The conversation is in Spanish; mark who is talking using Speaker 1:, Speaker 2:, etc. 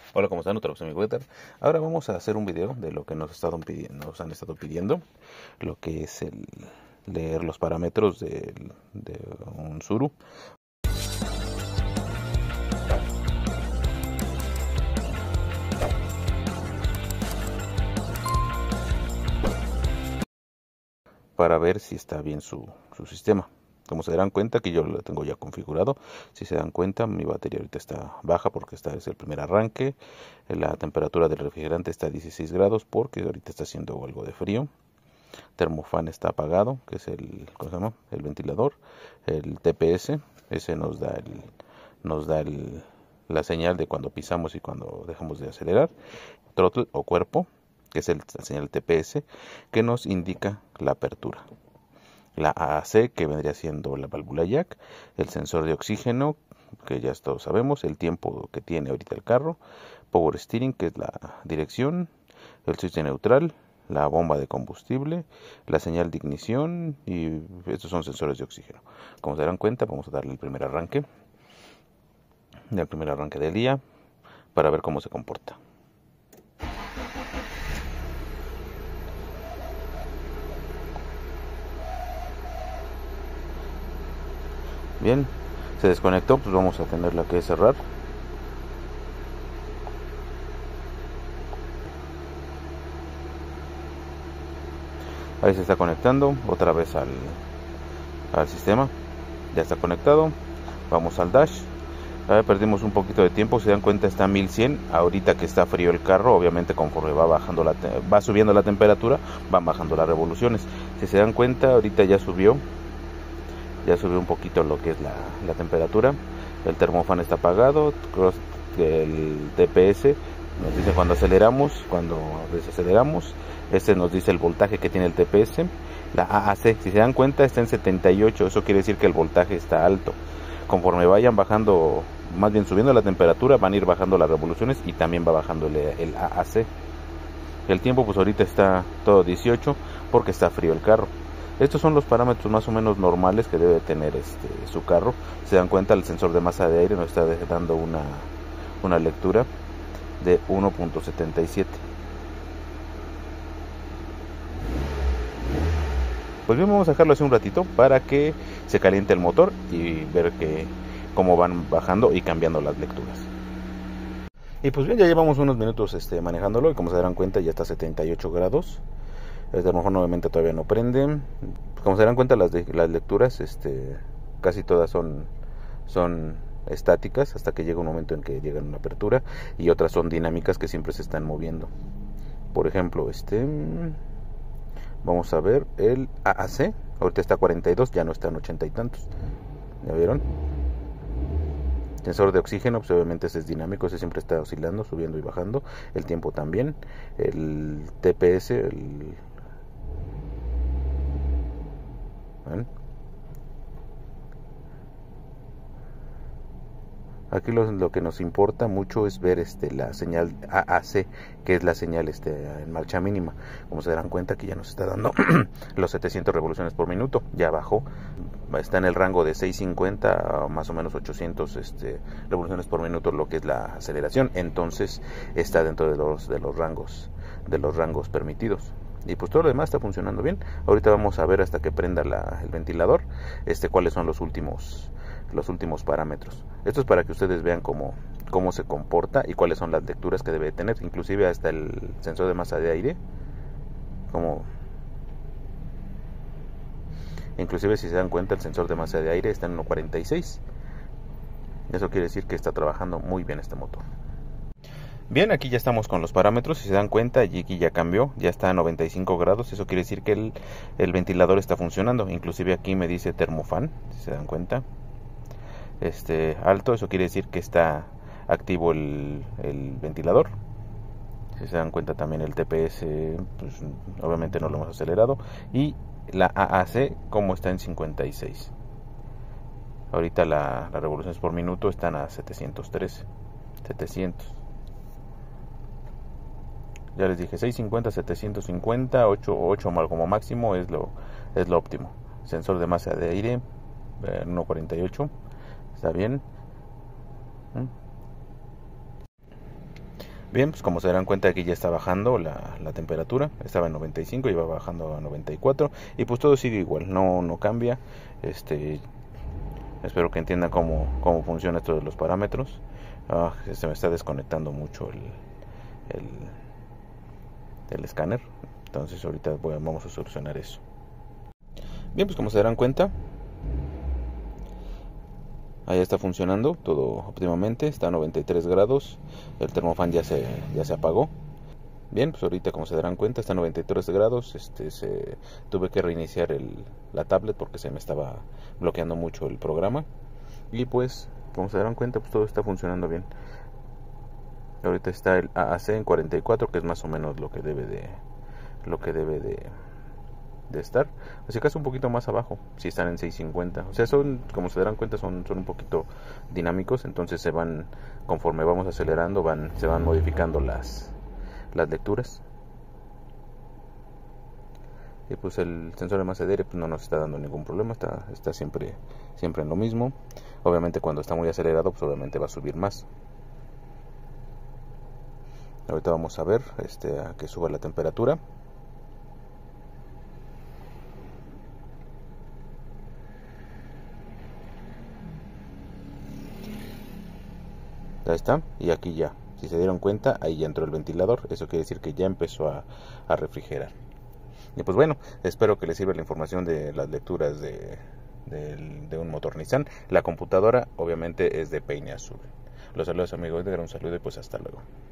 Speaker 1: Hola, ¿cómo están? Otra vez mi Weather. Ahora vamos a hacer un video de lo que nos han estado pidiendo, lo que es el leer los parámetros de un Suru. Para ver si está bien su sistema. Como se darán cuenta que yo lo tengo ya configurado. Si se dan cuenta, mi batería ahorita está baja porque esta es el primer arranque. La temperatura del refrigerante está a 16 grados porque ahorita está haciendo algo de frío. Termofan está apagado, que es ¿cómo se llama? El ventilador. El TPS, ese nos da la señal de cuando pisamos y cuando dejamos de acelerar. Throttle o cuerpo, que es la señal TPS, que nos indica la apertura. La AAC, que vendría siendo la válvula jack, el sensor de oxígeno, que ya todos sabemos, el tiempo que tiene ahorita el carro, power steering, que es la dirección, el switch de neutral, la bomba de combustible, la señal de ignición, y estos son sensores de oxígeno. Como se darán cuenta, vamos a darle el primer arranque del día, para ver cómo se comporta. Bien, se desconectó, pues vamos a tenerla que cerrar. Ahí se está conectando otra vez al sistema. Ya está conectado. Vamos al dash. Perdimos un poquito de tiempo. Se dan cuenta, está a 1100. Ahorita que está frío el carro, obviamente conforme va subiendo la temperatura, van bajando las revoluciones. Si se dan cuenta, ahorita ya subió un poquito lo que es la temperatura. El termofan está apagado. El TPS nos dice cuando aceleramos, cuando desaceleramos. Este nos dice el voltaje que tiene el TPS. La AAC, si se dan cuenta, está en 78. Eso quiere decir que el voltaje está alto. Conforme vayan bajando, más bien subiendo la temperatura, van a ir bajando las revoluciones y también va bajando el AAC. El tiempo, pues ahorita está todo 18 porque está frío el carro. Estos son los parámetros más o menos normales que debe tener su carro. Se dan cuenta, el sensor de masa de aire nos está dando una lectura de 1.77. Pues bien, vamos a dejarlo así un ratito para que se caliente el motor y ver cómo van bajando y cambiando las lecturas. Y pues bien, ya llevamos unos minutos manejándolo y como se darán cuenta ya está a 78 grados. El termófono nuevamente todavía no prende. Como se darán cuenta, las lecturas casi todas son estáticas hasta que llega un momento en que llegan a una apertura, y otras son dinámicas que siempre se están moviendo. Por ejemplo, vamos a ver el AAC. Ahorita está a 42, ya no está en 80 y tantos. ¿Ya vieron? Sensor de oxígeno, pues obviamente ese es dinámico, ese siempre está oscilando, subiendo y bajando. El tiempo también. El TPS, ¿ven? Aquí lo que nos importa mucho es ver la señal AAC, que es la señal en marcha mínima. Como se darán cuenta, que ya nos está dando los 700 revoluciones por minuto. Ya bajó, está en el rango de 650 a más o menos 800 revoluciones por minuto, lo que es la aceleración. Entonces está dentro de los rangos permitidos. Y pues todo lo demás está funcionando bien. Ahorita vamos a ver, hasta que prenda el ventilador, cuáles son los últimos parámetros. Esto es para que ustedes vean cómo se comporta y cuáles son las lecturas que debe tener. Inclusive hasta el sensor de masa de aire, inclusive si se dan cuenta, el sensor de masa de aire está en 1.46. Eso quiere decir que está trabajando muy bien este motor. Bien, aquí ya estamos con los parámetros. Si se dan cuenta, aquí ya cambió, ya está a 95 grados. Eso quiere decir que el ventilador está funcionando. Inclusive aquí me dice termofan, si se dan cuenta. Alto, eso quiere decir que está activo el ventilador. Si se dan cuenta, también el TPS, pues obviamente no lo hemos acelerado. Y la AAC, como está en 56. Ahorita las revoluciones por minuto están a 713. Ya les dije, 650, 750, 8 como máximo es lo óptimo. Sensor de masa de aire, 1.48. Está bien. Bien, pues como se darán cuenta, aquí ya está bajando la temperatura. Estaba en 95 y va bajando a 94. Y pues todo sigue igual, no cambia. Espero que entiendan cómo funciona esto de los parámetros. Se me está desconectando mucho el escáner. Entonces ahorita vamos a solucionar eso. Bien, pues como se darán cuenta, ahí está funcionando todo óptimamente. Está a 93 grados. El termofan ya se apagó. Bien, pues ahorita como se darán cuenta está a 93 grados. Tuve que reiniciar la tablet porque se me estaba bloqueando mucho el programa. Y pues como se darán cuenta, pues todo está funcionando bien. Ahorita está el AAC en 44, que es más o menos lo que debe de estar. Así que es un poquito más abajo si están en 650. O sea, como se darán cuenta, son un poquito dinámicos. Entonces conforme vamos acelerando, se van modificando las lecturas. Y pues el sensor de masa de aire pues no nos está dando ningún problema, está siempre en lo mismo. Obviamente cuando está muy acelerado, pues obviamente va a subir más. Ahorita vamos a ver a que suba la temperatura. Ahí está, y aquí ya, si se dieron cuenta, ahí ya entró el ventilador. Eso quiere decir que ya empezó a refrigerar. Y pues bueno, espero que les sirva la información de las lecturas de un motor Nissan. La computadora obviamente es de Peine Azul. Los saludos amigos, un saludo y pues hasta luego.